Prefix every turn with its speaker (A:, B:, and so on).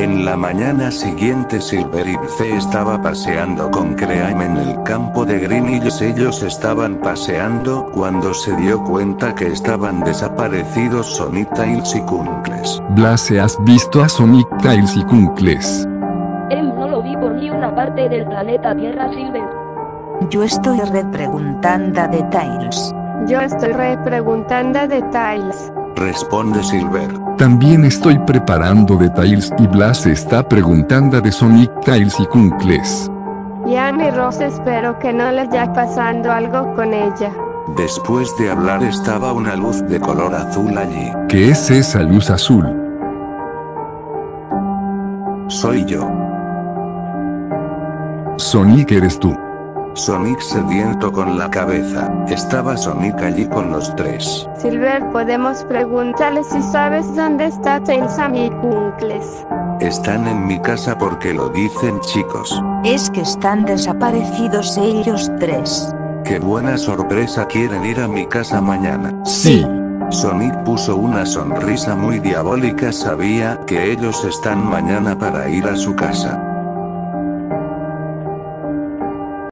A: En la mañana siguiente Silver y C estaba paseando con Cream en el campo de Green Hills. Ellos estaban paseando cuando se dio cuenta que estaban desaparecidos Sonic, Tails y Knuckles.
B: Blase, ¿has visto a Sonic, Tails y Knuckles?
C: No lo vi por ni una parte del planeta Tierra, Silver.
D: Yo estoy repreguntando de Tails.
E: Yo estoy repreguntando de Tails.
A: Responde Silver.
B: También estoy preparando de Tails y Blase está preguntando de Sonic, Tails y Knuckles.
E: Ian y Ross, espero que no les haya pasando algo con ella.
A: Después de hablar estaba una luz de color azul allí.
B: ¿Qué es esa luz azul?
A: Soy yo.
B: Sonic, ¿eres tú?
A: Sonic sediento con la cabeza. Estaba Sonic allí con los tres.
E: Silver, podemos preguntarle si sabes dónde está Tails y Knuckles.
A: Están en mi casa porque lo dicen, chicos.
D: Es que están desaparecidos ellos tres.
A: Qué buena sorpresa, ¿quieren ir a mi casa mañana?
B: Sí.
A: Sonic puso una sonrisa muy diabólica, sabía que ellos están mañana para ir a su casa.